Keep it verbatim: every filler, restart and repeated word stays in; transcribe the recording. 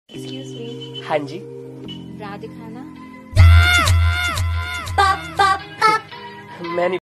Excuse me, हाँ जी। ब्रा दिखाना। मैं नहीं